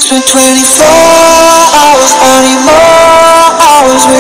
spent 24 hours, I need more hours with